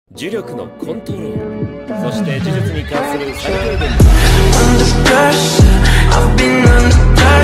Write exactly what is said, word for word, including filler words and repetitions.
呪力のコントロール、そして呪術に関する最低限の